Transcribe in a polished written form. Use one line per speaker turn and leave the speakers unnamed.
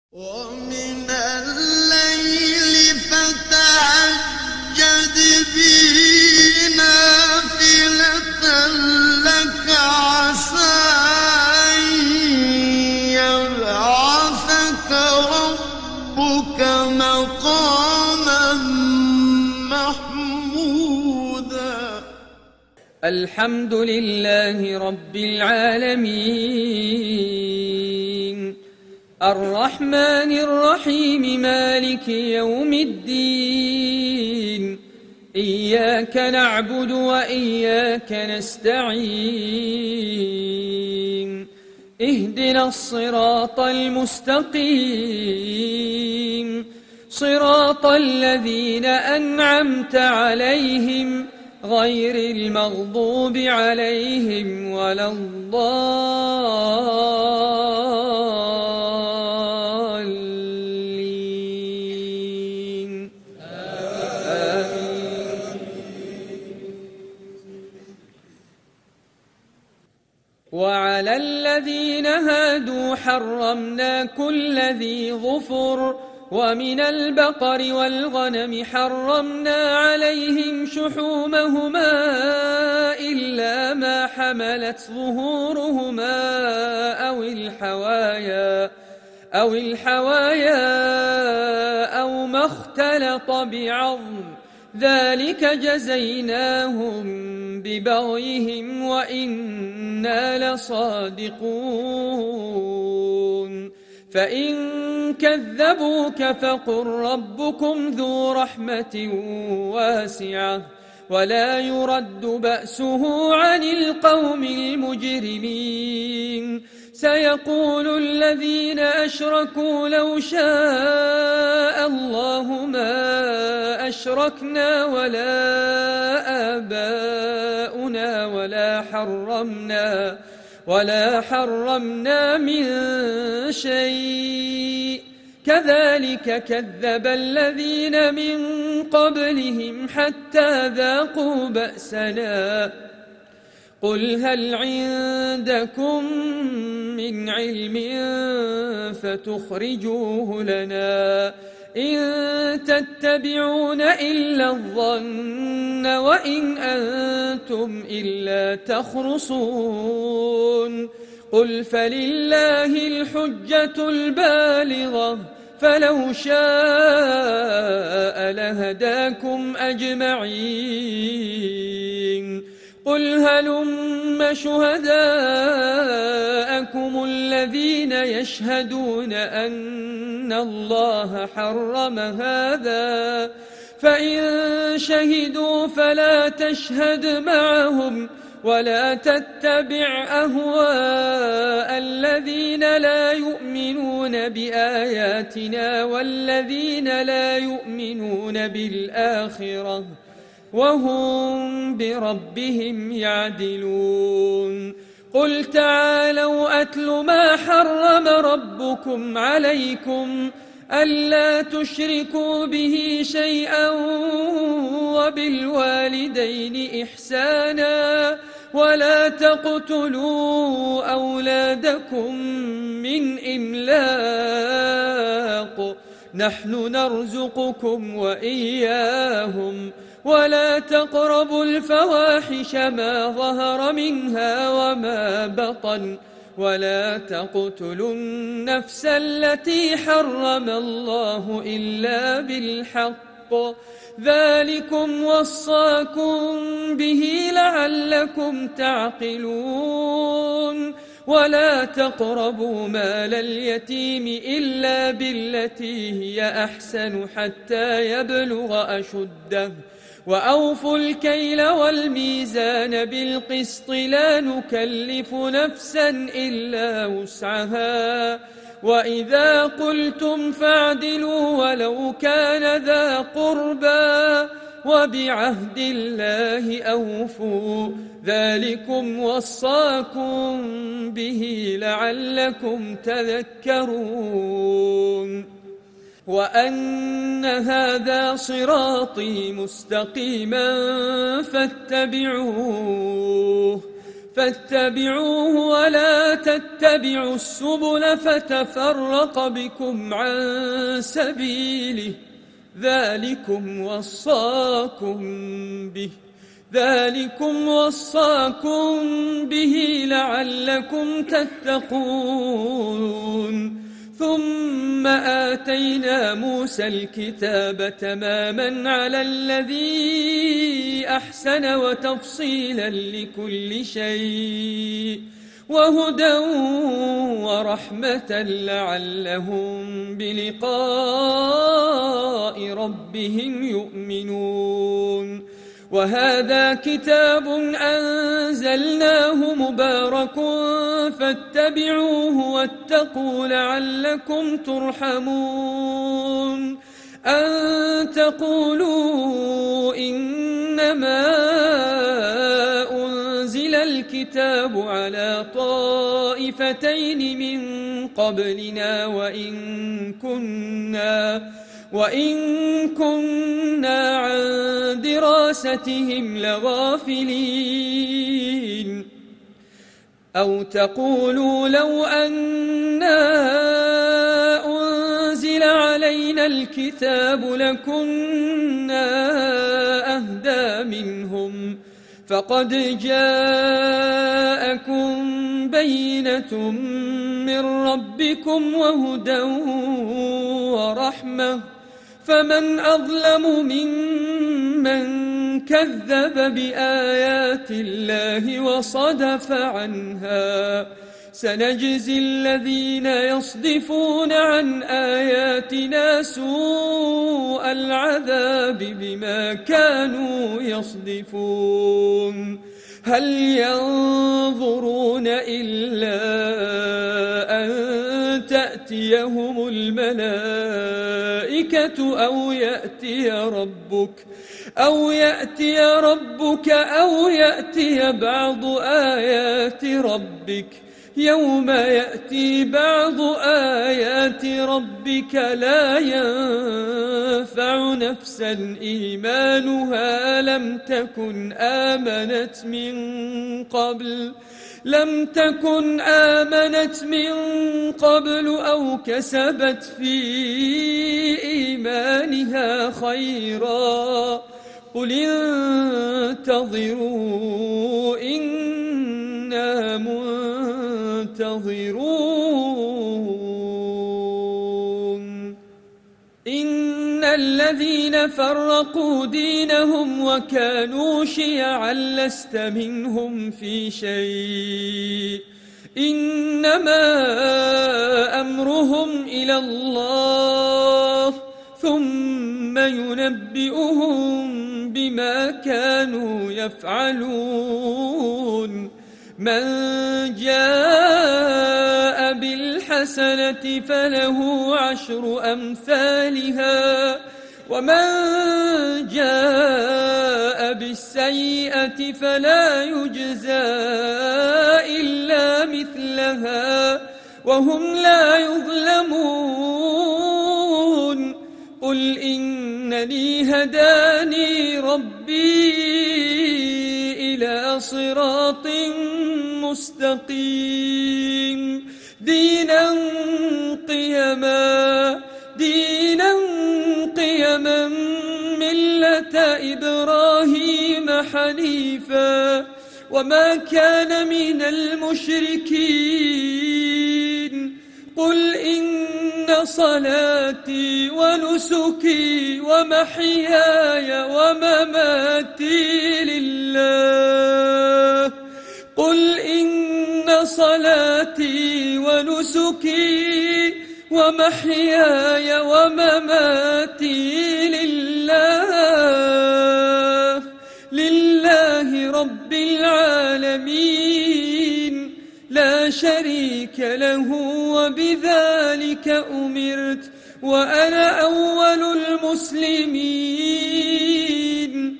ومن الليل فتهجد به نافلة لك عسى أن يبعثك ربك مقاما محمودا.
الحمد لله رب العالمين الرحمن الرحيم مالك يوم الدين إياك نعبد وإياك نستعين اهدنا الصراط المستقيم صراط الذين أنعمت عليهم غير المغضوب عليهم ولا الضالين آمين. وعلى الذين هادوا حرمنا كل ذي ظفر ومن البقر والغنم حرمنا عليهم شحومهما إلا ما حملت ظهورهما أو الحوايا أو ما اختلط بعظم ذلك جزيناهم ببغيهم وإنا لصادقون. فإن كذبوك فقل ربكم ذو رحمة واسعة ولا يرد بأسه عن القوم المجرمين. سيقول الذين أشركوا لو شاء الله ما أشركنا ولا آباؤنا ولا حرمنا من شيء كذلك كذب الذين من قبلهم حتى ذاقوا بأسنا. قل هل عندكم من علم فتخرجوه لنا إن تتبعون إلا الظن وإن أنتم إلا تخرصون. قل فلله الحجة البالغة فلو شاء لهداكم أجمعين. قل هلم شهداءكم الذين يشهدون أن الله حرم هذا فإن شهدوا فلا تشهد معهم ولا تتبع أهواء الذين لا يؤمنون بآياتنا والذين لا يؤمنون بالآخرة وهم بربهم يعدلون. قل تعالوا أتل ما حرم ربكم عليكم ألا تشركوا به شيئا وبالوالدين إحسانا ولا تقتلوا أولادكم من إملاق نحن نرزقكم وإياهم ولا تقربوا الفواحش ما ظهر منها وما بطن ولا تقتلوا النفس التي حرم الله إلا بالحق ذلكم وصاكم به لعلكم تعقلون. ولا تقربوا مال اليتيم إلا بالتي هي أحسن حتى يبلغ أشده وأوفوا الكيل والميزان بالقسط لا نكلف نفسا إلا وسعها وإذا قلتم فاعدلوا ولو كان ذا قربى وبعهد الله أوفوا ذلكم وصاكم به لعلكم تذكرون. وأن هذا صراطي مستقيما فاتبعوه فاتبعوه ولا تتبعوا السبل فتفرق بكم عن سبيله ذلكم وصاكم به لعلكم تتقون ثم آتينا موسى الكتاب تماما على الذي أحسن وتفصيلا لكل شيء وهدى ورحمة لعلهم بلقاء ربهم يؤمنون وهذا كتاب أنزلناه مبارك فاتبعوه واتقوا لعلكم ترحمون أن تقولوا إنما أنزل الكتاب على طائفتين من قبلنا وإن كنا عن دراستهم لغافلين أو تقولوا لو أنا أنزل علينا الكتاب لكنا أهدى منهم فقد جاءكم بينة من ربكم وهدى ورحمة فمن أظلم ممن كذب بآيات الله وصدف عنها سنجزي الذين يصدفون عن آياتنا سوء العذاب بما كانوا يصدفون هل ينظرون إلا أن تأتيهم الملائكة أو يأتي ربك أو يأتي بعض آيات ربك يوم يأتي بعض آيات ربك لا ينفع نفسا إيمانها لم تكن آمنت من قبل أو كسبت في إيمانها خيرا قل انتظروا إنا منتظرون إن الذين فرقوا دينهم وكانوا شيعا لست منهم في شيء إنما أمرهم إلى الله ثم ينبئهم بما كانوا يفعلون من جاء بالحسنة فله 10 أمثالها ومن جاء بالسيئة فلا يجزى إلا مثلها وهم لا يظلمون قل إنني هداني ربي إلى صراط مستقيم دينا قيما ملة إبراهيم حنيفا وما كان من المشركين قل إن صلاتي ونسكي ومحياي ومماتي لله قل إن صلاتي ونسكي ومحياي ومماتي لله رب العالمين لا شريك له وبذلك أمرت وأنا أول المسلمين